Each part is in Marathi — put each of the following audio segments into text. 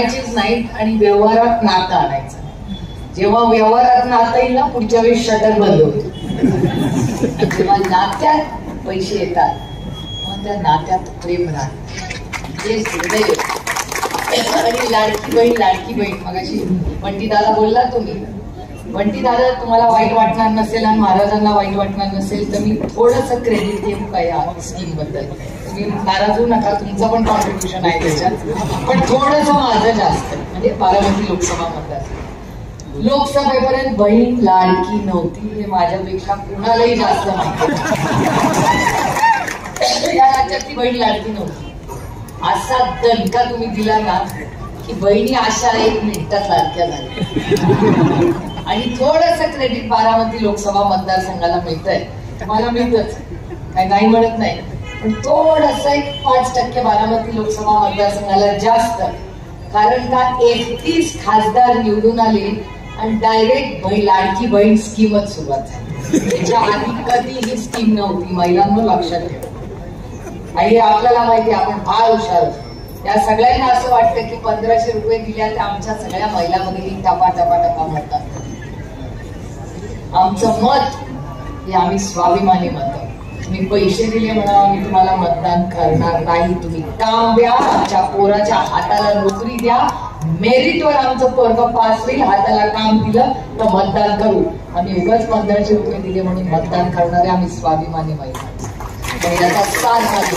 आणायचीच नाही आणि व्यवहारात नातं आणायचं. जेव्हा व्यवहारात नातं येईल ना, पुढच्या वेळेस शटर बंद होतो. जेव्हा नात्यात पैसे येतात मग त्या नात्यात प्रेम राहत. हे सुदैव. आणि लाडकी बहीण मगाशी बंटी दादा बोलला, तुम्ही बंटी दादा तुम्हाला वाईट वाटणार नसेल आणि महाराजांना वाईट वाटणार नसेल तर मी थोडंसं क्रेडिट घेऊ का या स्कीम बद्दल. तुम्ही नाराज होऊ नका, तुमचं पण कॉन्ट्रीब्युशन आहे त्याच्यात, पण थोडंसं माझं जास्त. म्हणजे बारामती लोकसभा मतदार लोकसभेपर्यंत बहीण लाडकी नव्हती हे माझ्यापेक्षा कुणालाही जास्त माहिती. या राज्यातली बहीण लाडकी नव्हती. असा दणका तुम्ही दिला ना की बहिणी अशा 1 मिनिटात लाडक्या झाल्या. आणि थोडंसं क्रेडिट बारामती लोकसभा मतदारसंघाला मिळतंय, मला मिळतच, काही नाही म्हणत नाही, पण थोडंसं 5% बारामती लोकसभा मतदारसंघाला जास्त. कारण का 31 खासदार निवडून आले आणि डायरेक्ट लाडकी बहीण स्कीमच सुरुवात झाली. त्याच्या आधी कधी ही स्कीम नव्हती. महिलांवर लक्षात ठेवा. आणि आपल्याला माहिती आपण फार हुशार. या सगळ्यांना असं वाटतं की 1500 रुपये दिल्या तर आमच्या सगळ्या महिलांमध्ये टपा टपा टपा म्हणतात. आमचं मत हे आम्ही स्वाभिमानी मत. तुम्ही पैसे दिले म्हणा आम्ही तुम्हाला मतदान करणार नाही. तुम्ही काम द्या, आमच्या पोराच्या हाताला नोकरी द्या, मेरिटवर आमचं पोरग पास होईल, हाताला काम दिलं तर मतदान करू. आम्ही उगाच 1500 रुपये दिले म्हणून मतदान करणारे आम्ही स्वाभिमानी महिला. याचा साथ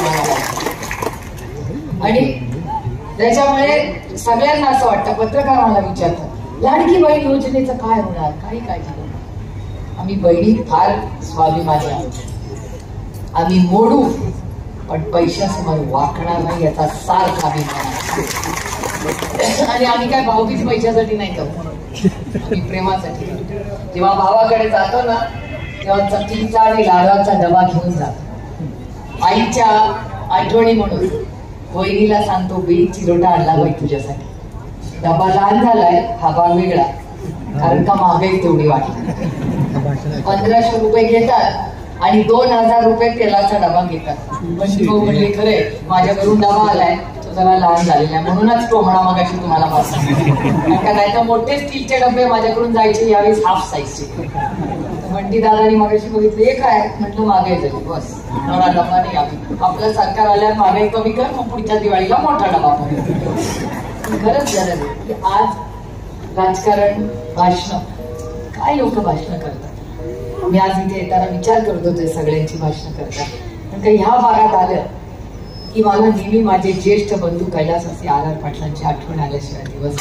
आणि त्याच्यामुळे सगळ्यांना असं वाटतं, पत्रकार मला विचारतात लाडकी बहीण योजनेचं काय होणार, काही काळजी नाही. आम्ही बहिणी फार स्वाभिमानी आहोत. आम्ही मोडू पण पैशासमोर वाकणार नाही याचा सार्थ अभिमान. आणि आम्ही काय भावकीच पैशासाठी नाही करतो, आम्ही प्रेमासाठी. जेव्हा भावाकडे जातो ना तेव्हा चकलीचा आणि लाडवाचा डबा घेऊन जातो. आईच्या आठवणी म्हणून वहिनीला सांगतो बीट चिरोटा आणला बाई तुझ्यासाठी. डबा लहान झालाय, हा भाग वेगळा, कारण का महागाई तेवढी वाटली. 1500 रुपये घेतात आणि 2000 रुपये तेलाचा डबा घेतात. पण भाऊ म्हणले खरे माझ्याकडून डबा आलाय तो जरा लहान झालेला आहे म्हणूनच तो म्हणा मगाशी तुम्हाला पास. नाही तर मोठे स्टीलचे डबे माझ्याकडून जायचे, यावेळेस हाफ साईजचे. बंटी दादानी मगाशी बघितलं हे काय म्हटलं महागाई झाली, बस एवढा डबा नाही. आपलं सरकार आल्यावर महागाई कमी कर, मग पुढच्या दिवाळीला मोठा डबा कर. खरंच गरज आहे की आज राजकारण भाषण काय लोक भाषण करतात. मी आज इथे येताना विचार करत होते सगळ्यांची भाषण करतात, पण काही ह्या भागात आलं की मला नेहमी माझे ज्येष्ठ बंधू कैलासवासी RR पाटलांची आठवण आल्याशिवाय दिवस.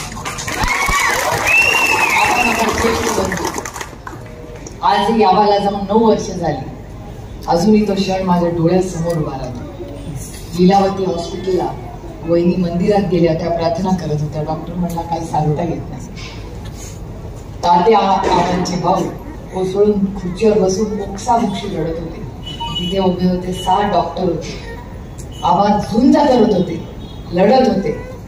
ज्येष्ठ बंधू आज यावाला जाऊन 9 वर्ष झाली, अजूनही तो क्षण माझ्या डोळ्यासमोर उभा राहतो. लीलावती हॉस्पिटलला वहिनी मंदिरात गेल्या, त्या प्रार्थना करत होत्या. डॉक्टर म्हणला काही सांगता येत नाही. तात्या आबांचे भाऊ कोसळून खुर्चीवर बसून मोक्षामुक्षी लढत होते. तिथे उभे होते 6 डॉक्टर होते. आवाज झुंज करत होते, लढत होते.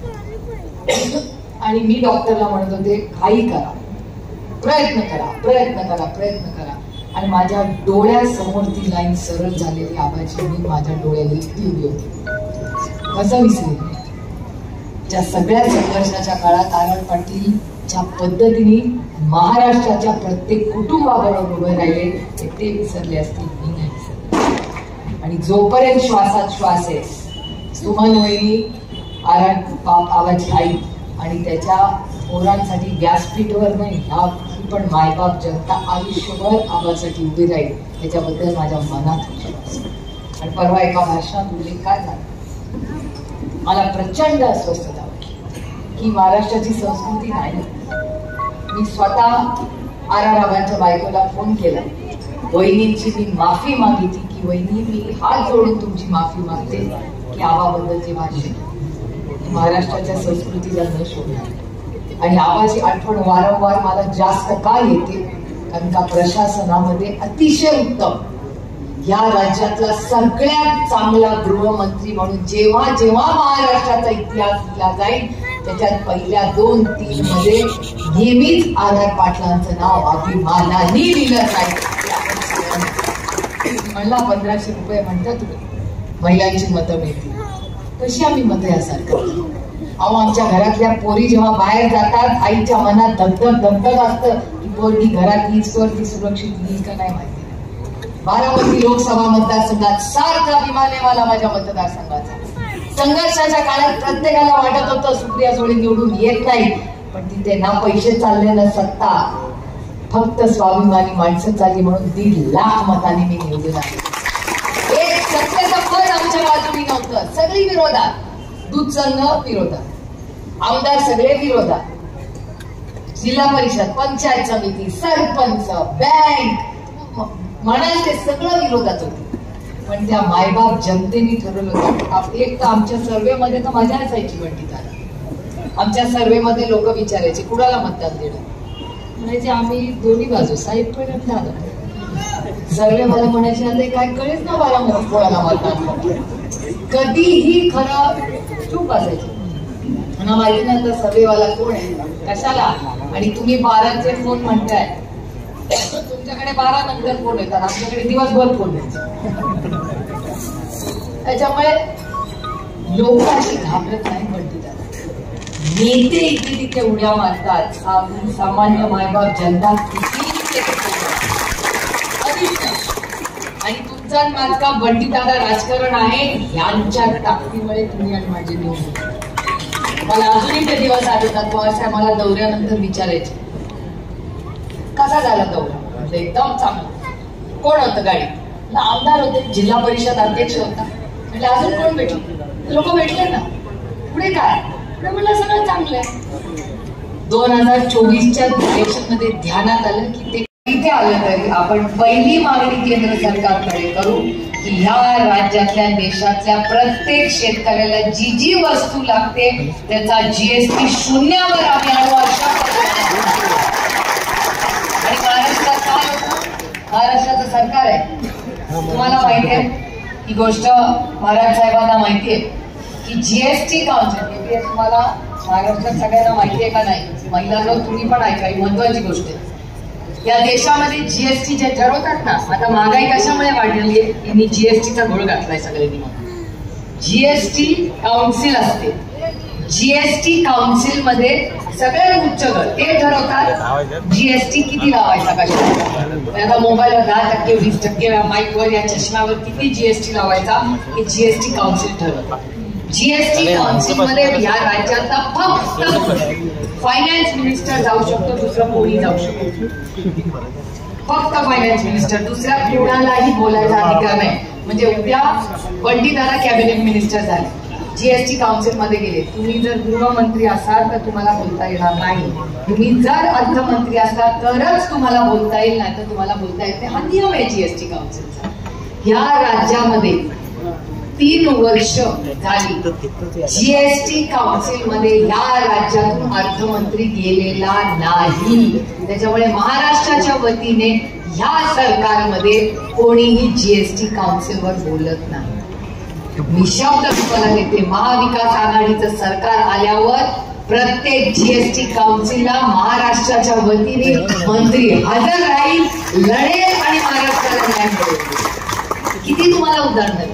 आणि मी डॉक्टरला म्हणत होते काही करा, प्रयत्न करा, प्रयत्न करा, प्रयत्न करा. आणि माझ्या डोळ्यासमोर ती लाईन सरळ झालेली आबाची मी माझ्या डोळ्याने लिहिली होती. कसं विसरेल. ज्या सगळ्या संघर्षाच्या काळात RR पाटील ज्या पद्धतीने महाराष्ट्राच्या प्रत्येक कुटुंबाबरोबर उभे राहिले ते विसरले असतील, मी नाही विसरले. आणि जोपर्यंत श्वासात श्वास आहे सुमन वहिनी RR आबाची आई आणि त्याच्या पोरांसाठी व्यासपीठवर नाही ह्या पण मायबाप जनता आयुष्यभर आबासाठी उभी राहील त्याच्याबद्दल माझ्या मनात विश्वास. आणि परवा एका भाषणात उल्लेख काय झाला, मला प्रचंड अस्वस्थता वाटली की महाराष्ट्राची संस्कृती नाही. मी स्वतः RR आबांच्या बायकोला फोन केला, वहिनींची मी माफी मागितली की वहिनी मी हात जोडून तुमची माफी मागते की आबाबद्दलचे भाषण महाराष्ट्राच्या संस्कृतीला न शोधणार. आणि आबाची आठवण वारंवार मला जास्त का येते, कारण का प्रशासनामध्ये अतिशय उत्तम या राज्यातला सगळ्यात चांगला गृहमंत्री म्हणून जेव्हा जेव्हा महाराष्ट्राचा इतिहास लिहिला जाईल त्याच्यात पहिल्या 2-3 मध्ये नेहमीच RR पाटलांचं नाव अभिमानाने लिहिलं जाईल. म्हणला 1500 रुपये म्हणता तुम्ही महिलांची मतं मिळतील, कशी आम्ही मतं या सरकारला. अहो आमच्या घरातल्या पोरी जेव्हा बाहेर जातात आईच्या मनात धगधग असतं की पोरगी घरात हीच वरती सुरक्षित येईल का नाही माहिती. बारामती लोकसभा मतदारसंघात सारखा अभिमान आहे मला माझ्या मतदारसंघाचा. संघर्षाच्या काळात प्रत्येकाला वाटत होतं सुप्रिया सुळे निवडून येत नाही, पण तिथे ना पैसे चालले ना सत्ता, फक्त स्वाभिमानी माणसं चालली म्हणून 1.5 लाख मतांनी मी निवडून आले. एक सत्तेचं पद आमच्या बाजूने नव्हतं, सगळी विरोधात. दूध संघ विरोधात, आमदार सगळे विरोधात, जिल्हा परिषद, पंचायत समिती, सरपंच, बँक म्हणाल ते सगळं विरोधात होते. पण त्या मायबाप जनतेने ठरवलं होतं. एक तर आमच्या सर्वेमध्ये तर मजा असायची बंटी दादा. आमच्या सर्वेमध्ये लोक विचारायचे कुणाला मतदान देणं, म्हणायचे आम्ही दोन्ही बाजू साहेब पण दादा. सर्वे मला म्हणायचे आता काय कळेच ना बारामती कोणाला मतदान. कधीही खरं चूप असायची. मला माहिती नाही तर सर्वेवाला कोण आहे कशाला, आणि तुम्ही 12चे फोन म्हणताय, तुमच्याकडे 12 नंतर फोन येतात, आमच्याकडे दिवसभर फोन येतात. त्याच्यामुळे लोकांशी घाबरत नाही म्हणते दादा. नेते इथे तिथे उड्या मारतात, सामान्य मायबाप जनता आणि तुमचा माझा बंटी दादा राजकारण आहे यांच्या ताकदीमुळे तुम्ही आणि माझे निवडून. मला अजूनही ते दिवस आठवतात. पवारसाहेब मला दौऱ्यानंतर विचारायचे कसा झाला दौरा, म्हणजे एकदम चांगला. कोण होतं गाडी, आमदार होते, जिल्हा परिषद अध्यक्ष होता. म्हणजे अजून कोण भेटले, लोक भेटले ना. पुढे काय, पुढे म्हणलं सगळं चांगलं आहे. 2024च्या इलेक्शन मध्ये ध्यानात आलं की ते इथे आलं तरी आपण पहिली मागणी केंद्र सरकारकडे करू की ह्या राज्यातल्या देशातल्या प्रत्येक शेतकऱ्याला जी वस्तू लागते त्याचा जीएसटी शून्यावर आम्ही आणू. अशा आणि महाराष्ट्रात काय होतं, महाराष्ट्राचं सरकार आहे, तुम्हाला माहिती आहे ही गोष्ट, महाराज साहेबांना माहिती आहे की जीएसटी काउन्सिल, तुम्हाला महाराष्ट्रात सगळ्यांना माहिती आहे का नाही, महिलांना तुम्ही पण ऐका, ही महत्वाची गोष्ट आहे. या देशामध्ये जीएसटी जे ठरवतात ना, आता महागाई कशामुळे वाढलेली आहे, यांनी जीएसटीचा घोळ घातलाय सगळ्यांनी. जीएसटी काउन्सिल असते, जीएसटी काउन्सिल मध्ये सगळ्यात उच्च गट ते ठरवतात जीएसटी किती लावायचा कशा. आता मोबाईलवर 10%, 20%, माईकवर या चष्म्यावर किती जीएसटी लावायचा हे जीएसटी काउन्सिल ठरवतात. जीएसटी काउन्सिल मध्ये या राज्याचा फक्त फायनान्स मिनिस्टर जाऊ शकतो, दुसरं कोणी जाऊ शकतो. फक्त फायनान्स मिनिस्टर, दुसऱ्या कोणालाही बोलायचा अधिकार नाही. म्हणजे उद्या बंटी दादा कॅबिनेट मिनिस्टर झाले, जीएसटी काउन्सिल मध्ये गेले, तुम्ही जर गृहमंत्री असाल तर तुम्हाला बोलता येणार नाही. तुम्ही जर अर्थमंत्री असाल तरच तुम्हाला बोलता येईल, नाही तर तुम्हाला बोलता येत नाही. हा नियम आहे जीएसटी काउन्सिलचा. या राज्यामध्ये 3 वर्ष झाली जीएसटी काउन्सिल मध्ये या राज्यातून अर्थमंत्री गेलेला नाही. त्याच्यामुळे महाराष्ट्राच्या वतीने ह्या सरकारमध्ये कोणीही जीएसटी काउन्सिलवर बोलत नाही. मी शब्द तुम्हाला देते, महाविकास आघाडीचं सरकार आल्यावर प्रत्येक जीएसटी काउन्सिलला महाराष्ट्राच्या वतीने मंत्री हजर राहील, लढेल आणि महाराष्ट्राला न्याय मिळेल. किती तुम्हाला उदाहरणं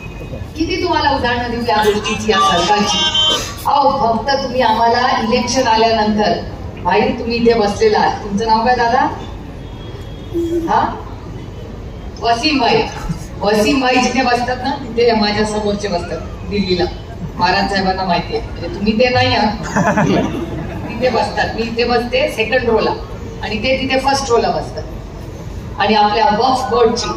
देऊ या गोष्टीची, या सरकारची. अहो फक्त तुम्ही आम्हाला इलेक्शन आल्यानंतर, भाई तुम्ही इथे बसलेला आहात, तुमचं नाव काय दादा, हा वसीमभाई जिथे बसतात ना तिथे माझ्या समोरचे बसतात दिल्लीला. महाराज साहेबांना माहिती आहे, म्हणजे तुम्ही ते नाही आहात, तिथे बसतात. मी इथे बसते सेकंड रोला आणि ते तिथे फर्स्ट रोला बसतात. आणि आपल्या वक्फ बोर्डची,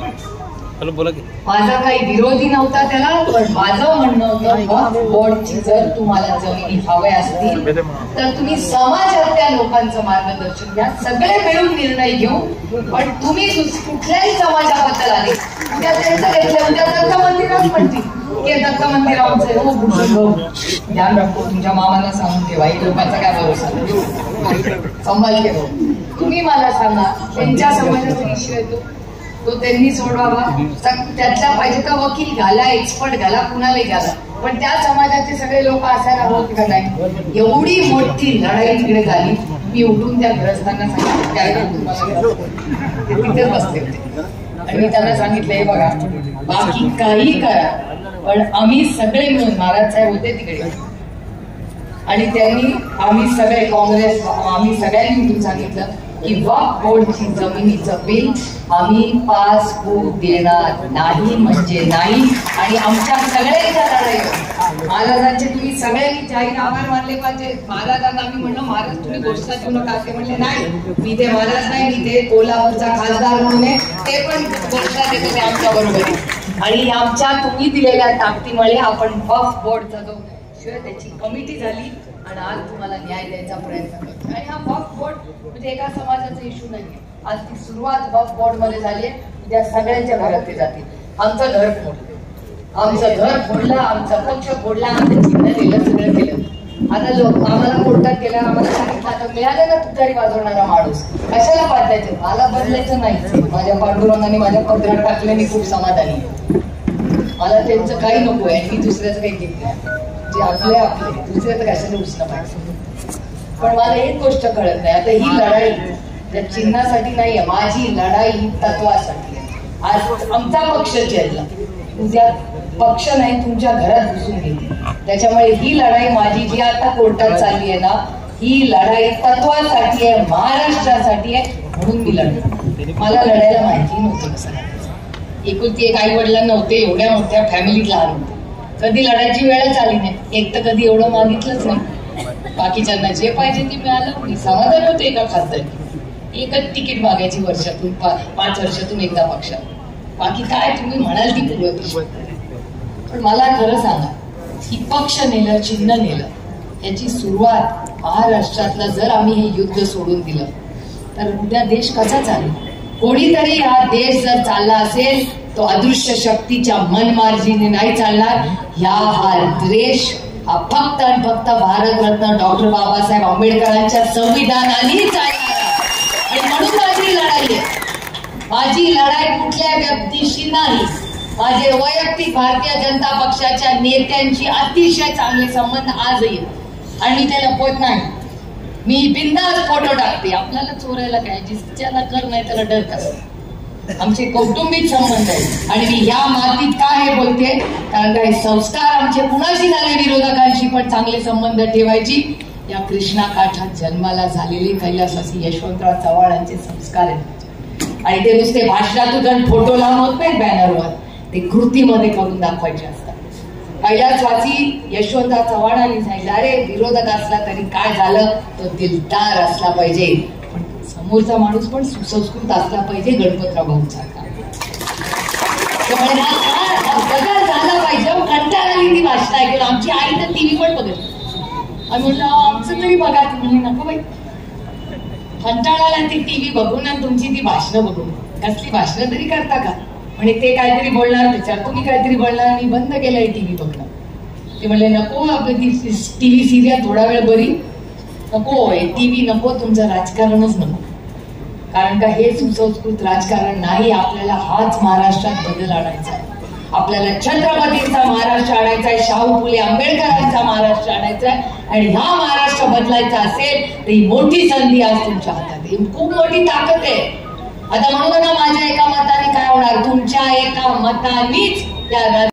माझा काही विरोधी नव्हता त्याला, पण माझं म्हणणं होतं वक्फ बोर्डची जर तुम्हाला जमिनी हव्या असतील तर तुम्ही समाजातल्या लोकांचं मार्गदर्शन घ्या, सगळे मिळून निर्णय घेऊ. पण तुम्ही कुठल्याही समाजाबद्दल आले उद्या त्यांचं घेतलं, उद्या दत्त मंदिरात म्हणतील की दत्त मंदिर आमचं हो भूषण भाऊ ध्यान राखो, तुमच्या मामाला सांगून ठेवा, ही लोकांचा काय भरोसा संभाळ ठेवा. तुम्ही मला सांगा त्यांच्या समाजाचा इश्यू येतो तो त्यांनी सोडवावा, त्यातला पाहिजे तर वकील घाला, एक्सपर्ट घाला, कुणालाही घाला, पण त्या समाजाचे सगळे लोक असायला हवं का नाही. एवढी मोठी लढाई तिकडे झाली, मी उठून त्या ग्रस्तांना सांगितलं ते तिथेच बसले होते आणि मी त्यांना सांगितलं हे बघा बाकी काही करा पण आम्ही सगळे मिळून, महाराज साहेब होते तिकडे, आणि त्यांनी आम्ही सगळे काँग्रेस आम्ही सगळ्यांनी मिळून सांगितलं की वक्फ बोर्डची जमिनीचं बिल आम्ही पास होऊ देणार नाही म्हणजे नाही. आणि आमच्या सगळ्यांच्या लढाईवर महाराजांचे तुम्ही सगळ्यांनी जाहीर आभार मानले पाहिजे. महाराजांना आम्ही म्हणलं महाराज तुम्ही घोषणा देऊ नका, ते म्हणले नाही मी ते महाराज नाही, मी ते कोल्हापूरचा खासदार म्हणून ते पण घोषणा देतो ते आमच्या बरोबर. आणि आमच्या तुम्ही दिलेल्या ताकदीमुळे आपण वक्फ बोर्डचा जो शिवाय त्याची कमिटी झाली आणि आज तुम्हाला न्याय द्यायचा प्रयत्न करतो. आणि हा वक्फ बोर्ड म्हणजे एका समाजाचा इश्यू नाहीये. आज ती सुरुवात वक्फ बोर्ड मध्ये झाली आहे, उद्या सगळ्यांच्या घरात ते जातील. आमचं घर फोडलं, आमचं घर फोडलं, आमचा पक्ष फोडला, आमचं चिन्ह दिलं, सगळं केलं. आता लोक आम्हाला कोर्टात गेल्यावर आम्हाला सांगितलं आता मिळालं ना तुतारी वाजवणारा माणूस कशाला पाठायचं, मला बदलायचं नाही. माझ्या पांडुरंगाने माझ्या पदरात टाकले, मी खूप समाधानी. मला त्यांचं काही नको आहे, मी दुसऱ्याचं काही घेत नाही. जे आपले आपले दुसऱ्याचं कशाला उचलं पाहिजे. पण मला एक गोष्ट कळत नाही, आता ही लढाई त्या चिन्हासाठी नाहीये, माझी लढाई ही तत्वासाठी आहे. आज आमचा पक्ष चेरला, उद्या पक्ष नाही तुमच्या घरात घुसून घेते. त्याच्यामुळे ही लढाई माझी जी आता कोर्टात चालली आहे ना, ही लढाई तत्वासाठी आहे, महाराष्ट्रासाठी आहे, म्हणून मी लढतो. मला लढायला माहिती नव्हतं कसं लढायचं. एकुलती एक आई वडिलांना नव्हते, एवढ्या मोठ्या फॅमिलीत लहान होते, कधी लढायची वेळच आली नाही. एक तर कधी एवढं मागितलंच नाही, बाकीच्यांना जे पाहिजे ते मिळालं. मी समाधान होते एका खासदार एकच तिकीट मागायची वर्षातून 5 वर्षातून एकदा पक्षात, बाकी काय तुम्ही म्हणाल ती पूर्व. पण मला खरं सांगा, ही पक्ष नेलं चिन्ह नेलं याची सुरुवात महाराष्ट्रातला जर आम्ही हे युद्ध सोडून दिलं तर उद्या देश कसा चालेल. कोणीतरी हा देश जर चालला असेल तो अदृश्य शक्तीच्या मनमार्जीने नाही चालणार. हा देश हा फक्त आणि फक्त भारतरत्न डॉक्टर बाबासाहेब आंबेडकरांच्या संविधानाने चालणार. आणि म्हणून माझी लढाई आहे. माझी लढाई कुठल्या व्यक्तीशी नाही. माझे वैयक्तिक भारतीय जनता पक्षाच्या नेत्यांशी अतिशय चांगले संबंध आजही आणि मी त्याला लपवत नाही. मी बिनधास्त फोटो टाकते. आपल्याला चोरायला काय, ज्याला कर नाही त्याला डर कसा. आमचे कौटुंबिक संबंध आहेत. आणि मी या मातीत का हे बोलते, कारण काही संस्कार आमचे कुणाशी झाले, विरोधकांशी पण चांगले संबंध ठेवायची या कृष्णा काठात जन्माला झालेले कैलासवासी यशवंतराव चव्हाणांचे संस्कार आहेत. आणि ते नुसते भाषणातून फोटो लावून होत नाहीत बॅनरवर, ते कृतीमध्ये करून दाखवायचे असतात. कैलासवासी यशवंतराव चव्हाणांनी सांगितलं, अरे विरोधक असला तरी काय झालं, तो दिलदार असला पाहिजे, पण समोरचा माणूस पण सुसंस्कृत असला पाहिजे, गणपतराव भाऊंसारखा. बदल झाला पाहिजे. कंटाळा आली ती भाषण ऐकून. आमची आई तर टीव्ही पण बघत. आम्ही म्हणलं आमचं तरी बघा. ती म्हणली नको बाई, कंटाळाला ती टीव्ही बघून आणि तुमची ती भाषणं बघून. कसली भाषणं तरी करता का, म्हणजे ते काहीतरी बोलणार त्याच्यावर तुम्ही काहीतरी बोलणार. आणि बंद केलंय टीव्ही बघणं. ते म्हणले नको आपली टीव्ही सिरियल थोडा वेळ बरी, नको टीव्ही नको, तुमचं राजकारणच नको. कारण का हे सुसंस्कृत राजकारण नाही. आपल्याला हाच महाराष्ट्रात बदल आणायचा आहे. आपल्याला छत्रपतींचा महाराष्ट्र आणायचा आहे, शाहू फुले आंबेडकरांचा महाराष्ट्र आणायचा आहे. आणि हा महाराष्ट्र बदलायचा असेल तर ही मोठी संधी आज तुमच्या हातात आहे, खूप मोठी ताकद आहे. आता म्हणून ना माझ्या एका मताने काय होणार, तुमच्या एका मतानेच त्या